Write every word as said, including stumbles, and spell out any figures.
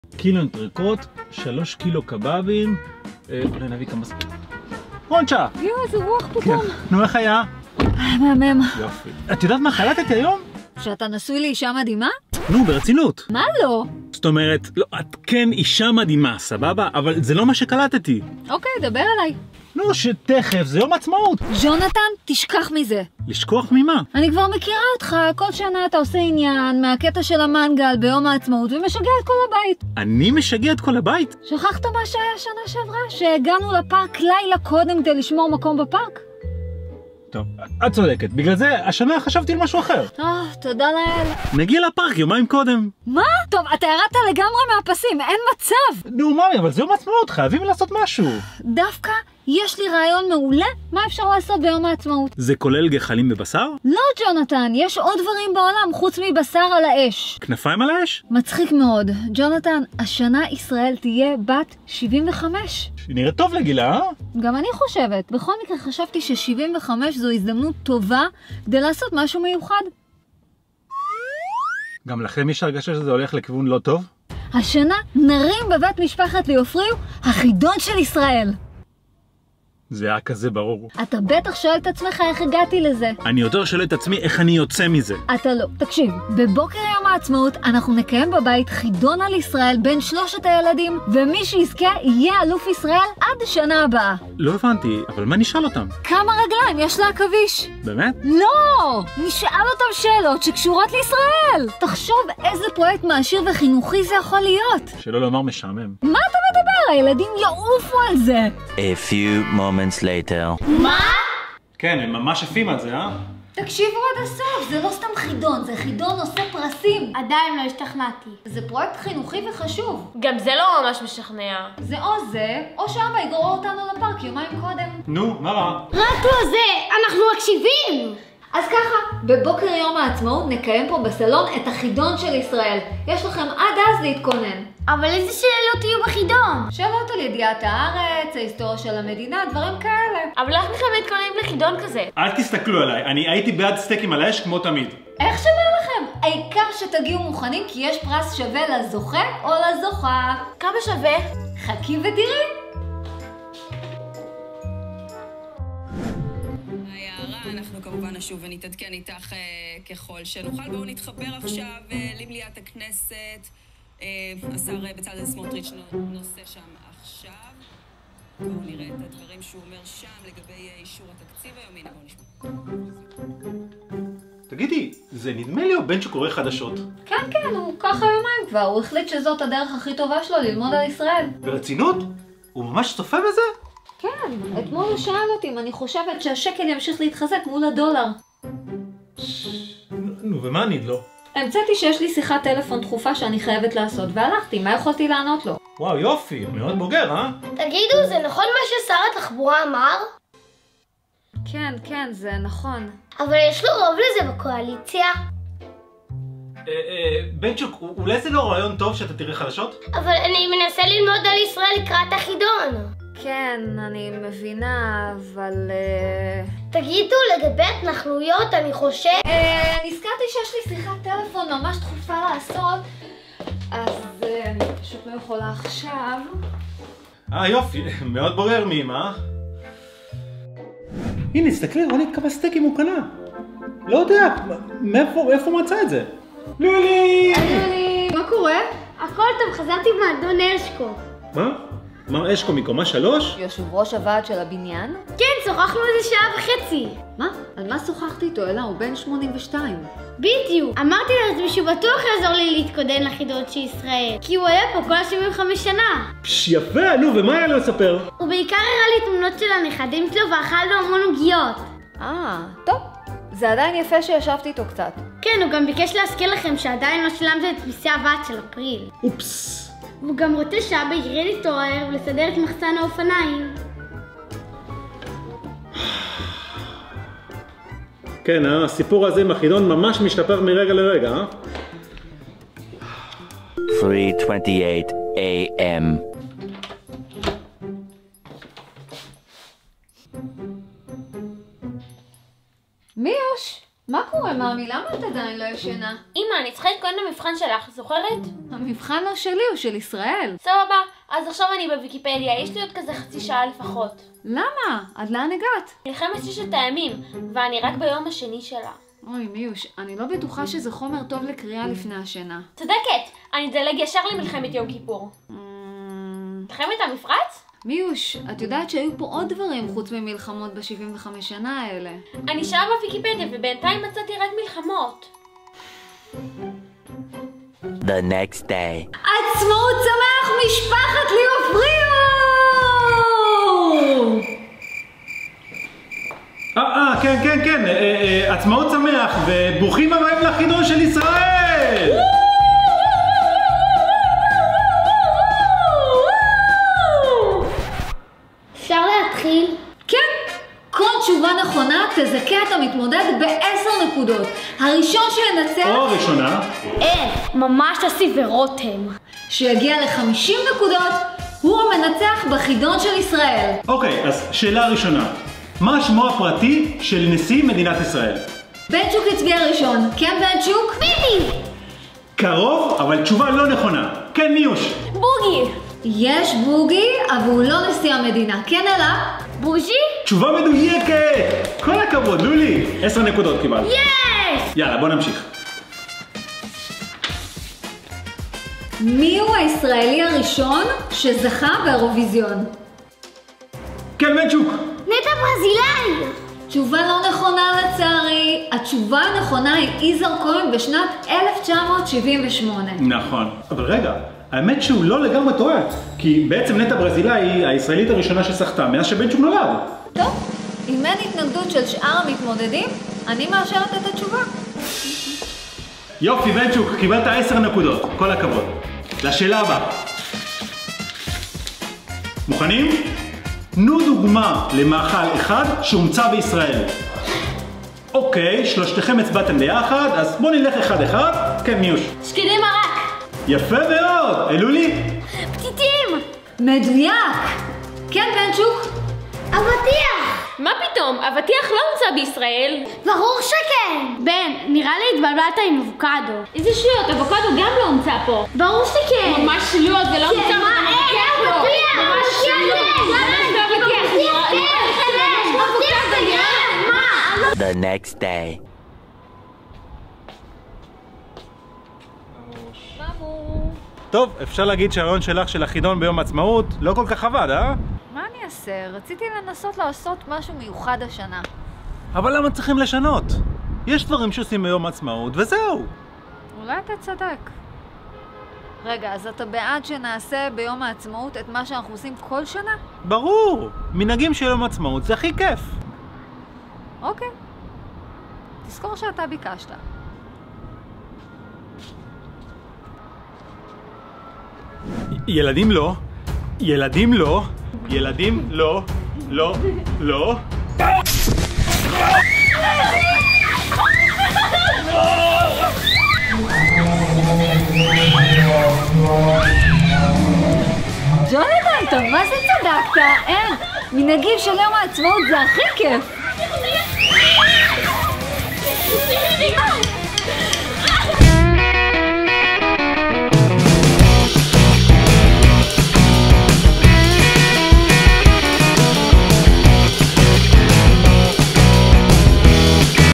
קילו אנטריקוט, שלוש קילו קבבים, אולי נביא כמה ספק. רונצ'ה! יואו, איזה רוח פתאום. נו, איך היה? מהמם. יופי. את יודעת מה חלטתי היום? שאתה נשוי לאישה מדהימה? נו, ברצינות. מה לא? זאת אומרת, לא, את כן אישה מדהימה, סבבה? אבל זה לא מה שקלטתי. אוקיי, דבר אליי. נו, שתכף, זה יום עצמאות. ג'ונתן, תשכח מזה. לשכוח ממה? אני כבר מכירה אותך, כל שנה אתה עושה עניין מהקטע של המנגל ביום העצמאות ומשגע את כל הבית. אני משגע את כל הבית? שכחת מה שהיה שנה שעברה? שהגענו לפארק לילה קודם כדי לשמור מקום בפארק? טוב, את צודקת. בגלל זה השנה חשבתי על משהו אחר. אה, תודה לאל. נגיע לפארק יומיים קודם. מה? טוב, אתה ירדת לגמרי מהפסים, אין מצב. נו, מאמי, אבל זה יום עצמאות, חייבים לעשות משהו. דווקא יש לי רעיון מעולה מה אפשר לעשות ביום העצמאות. זה כולל גחלים בבשר? לא, ג'ונתן, יש עוד דברים בעולם חוץ מבשר על האש. כנפיים על האש? מצחיק מאוד. ג'ונתן, השנה ישראל תהיה בת שבעים וחמש. נראה טוב לגילה, אה? גם אני חושבת. בכל מקרה חשבתי ש-שבעים וחמש זו הזדמנות טובה כדי לעשות משהו מיוחד. גם לכם יש הרגשה שזה הולך לכיוון לא טוב? השנה נרים בבית משפחת ליאופריו החידון של ישראל. זה היה כזה ברור. אתה בטח שואל את עצמך איך הגעתי לזה. אני יותר שואל את עצמי איך אני יוצא מזה. אתה לא. תקשיב, בבוקר יום העצמאות אנחנו נקיים בבית חידון על ישראל בין שלושת הילדים, ומי שיזכה יהיה אלוף ישראל עד השנה הבאה. לא הבנתי, אבל מה נשאל אותם? כמה רגליים יש לעכביש? באמת? לא! נשאל אותם שאלות שקשורות לישראל. תחשוב איזה פרויקט מעשיר וחינוכי זה יכול להיות. שלא לומר משעמם. מה אתה מדבר? הילדים יעופו על זה. A few moments later. מה? כן, הם ממש עפים על זה, אה? תקשיבו עד הסוף, זה לא סתם חידון, זה חידון עושה פרסים. עדיין לא השתכנעתי. זה פרויקט חינוכי וחשוב. גם זה לא ממש משכנע. זה או זה, או שאבא יגרור אותנו לפארק יומיים קודם. נו, מה רע? רק לא זה, אנחנו מקשיבים! אז ככה, בבוקר יום העצמאות נקיים פה בסלון את החידון של ישראל. יש לכם עד אז להתכונן. אבל איזה שאלות יהיו בחידון? שאלות על ידיעת הארץ, ההיסטוריה של המדינה, דברים כאלה. אבל איך לכם מתכוננים לחידון כזה? אל תסתכלו עליי, אני הייתי בעד סטייקים על האש כמו תמיד. איך שווה לכם? העיקר שתגיעו מוכנים כי יש פרס שווה לזוכה או לזוכה. כמה שווה? חכי ותראי. אנחנו כמובן נשוב ונתעדכן איתך אה, ככל שנוכל. בואו נתחבר עכשיו אה, למליאת הכנסת. אה, השר בצלאל סמוטריץ' נושא שם עכשיו. בואו נראה את הדברים שהוא אומר שם לגבי אישור התקציב היום. הנה, בואו נשמע. תגידי, זה נדמה לי או בן שקורא חדשות? כן, כן, הוא ככה יומיים כבר. הוא החליט שזאת הדרך הכי טובה שלו ללמוד על ישראל. ברצינות? הוא ממש צופה בזה? כן, אתמול הוא שאל אותי אם אני חושבת שהשקל ימשיך להתחזק מול הדולר. נו, ומה ענית לו? המצאתי שיש לי שיחת טלפון דחופה שאני חייבת לעשות, והלכתי, מה יכולתי לענות לו? וואו, יופי, מאוד בוגר, אה? תגידו, זה נכון מה ששר התחבורה אמר? כן, כן, זה נכון. אבל יש לו רוב לזה בקואליציה. בנצ'וק, אולי זה לא רעיון טוב שאתה תראה חדשות? אבל אני מנסה ללמוד על ישראל לקראת החידון. כן, אני מבינה, אבל... תגידו, לגבי התנחלויות, אני חושב... נזכרתי שיש לי שיחת טלפון ממש דחופה לעשות, אז אני פשוט לא יכולה עכשיו. אה, יופי, מאוד בורר מאמא. הנה, תסתכלי, רוני כמה סטייקים הוא קנה. לא יודע, מאיפה, איפה מצא את זה? לולי! לולי! מה קורה? הכל טוב, חזרתי מאדון אשקו. מה? מר אשקו מקומה שלוש? יושב ראש הוועד של הבניין? כן, שוחחנו איזה שעה וחצי. מה? על מה שוחחתי איתו? אלא הוא בן שמונים ושתיים. בדיוק. אמרתי לעצמי שהוא בטוח יעזור לי להתקודן לחידון של ישראל, כי הוא היה פה כל ה-שבעים וחמש שנה. פש, יפה, נו, ומה היה לו לספר? הוא בעיקר הראה לי תמונות של הנכדים שלו ואכל לו המון עוגיות. אה, טוב. זה עדיין יפה שישבתי איתו קצת. כן, הוא גם ביקש להזכיר לכם שעדיין לא שילמתם את מיסי הוועד של אפריל. אופס. הוא גם רוצה שאבא ירד איתו הערב ולסדר את מחסן האופניים. כן, הסיפור הזה עם החידון ממש משתפר מרגע לרגע, אה? three twenty-eight a m מיוש, מה קורה? מאמי, למה את עדיין לא ישנה? אמא, אני צריכה להתכונן למבחן שלך, זוכרת? המבחן לא שלי, הוא של ישראל. סבבה, אז עכשיו אני בוויקיפדיה, יש לי עוד כזה חצי שעה לפחות. למה? עד לאן הגעת? מלחמת ששת הימים, ואני רק ביום השני שלה. אוי מיוש, אני לא בטוחה שזה חומר טוב לקריאה לפני השינה. צודקת, אני אדלג ישר למלחמת יום כיפור. מלחמת המפרץ? מיוש, את יודעת שהיו פה עוד דברים חוץ ממלחמות ב-שבעים וחמש שנה האלה. אני שעה בוויקיפדיה ובינתיים מצאתי רק מלחמות. The next day. עצמאות שמח, משפחת ליאופריו! אה, אה, כן, כן, כן, אה, אה, עצמאות שמח, וברוכים הבאים לחידון של ישראל! אפשר להתחיל? כן! כל תשובה נכונה תזכה את המתמודד בעשר נקודות. הראשון שינצח... או הראשונה. אין, ממש תסי ורותם. שיגיע ל-חמישים נקודות, הוא המנצח בחידון של ישראל. אוקיי, אז שאלה ראשונה. מה שמו הפרטי של נשיא מדינת ישראל? בנצ'וק הצביע ראשון. כן בנצ'וק? ביבי! קרוב, אבל תשובה לא נכונה. כן מיוש. בוגי! יש בוגי, אבל הוא לא נשיא המדינה. כן אלה? בוז'י? תשובה מדויקת! כל הכבוד, לולי! עשר נקודות קיבלת. יש! יאללה, בוא נמשיך. מי הוא הישראלי הראשון שזכה באירוויזיון? כן בנצ'וק. נטע ברזילאי! תשובה לא נכונה לצערי. התשובה הנכונה היא יזהר כהן בשנת אלף תשע מאות שבעים ושמונה. נכון. אבל רגע, האמת שהוא לא לגמרי טועה, כי בעצם נטע ברזילאי היא הישראלית הראשונה שזכתה מאז שבנצ'וק נולד. טוב, אם אין התנגדות של שאר המתמודדים, אני מאשרת את התשובה. יופי בנצ'וק, קיבלת עשר נקודות. כל הכבוד. לשאלה הבאה. מוכנים? תנו דוגמה למאכל אחד שהומצא בישראל. אוקיי, שלושתכם הצבעתם ביחד, אז בואו נלך אחד אחד. כן, מיוש. שקידים מרק! יפה מאוד! אלולי? פתיתים! מדויק! כן בנצ'וק? אבטיח! מה פתאום? אבטיח לא הומצא בישראל. ברור שכן! בן, נראה לי התבלבלת עם אבוקדו. איזה שטויות, אבוקדו גם לא הומצא פה. ברור שכן! ממש שטויות, זה לא הומצא. כן, מה אין? אבטיח! ממש שטויות! The next day. טוב, אפשר להגיד שהרעיון שלך של החידון ביום העצמאות לא כל כך עבד, אה? מה אני אעשה? רציתי לנסות לעשות משהו מיוחד השנה. אבל למה צריכים לשנות? יש דברים שעושים ביום העצמאות וזהו. אולי אתה צדק. רגע, אז אתה בעד שנעשה ביום העצמאות את מה שאנחנו עושים כל שנה? ברור! מנהגים של יום העצמאות זה הכי כיף. אוקיי. תזכור שאתה ביקשת. ילדים לא, ילדים לא, ילדים לא, לא, לא. ג'ונתן, טוב, מה זה צדקת? אין, מנהגים של יום העצמאות זה הכי כיף.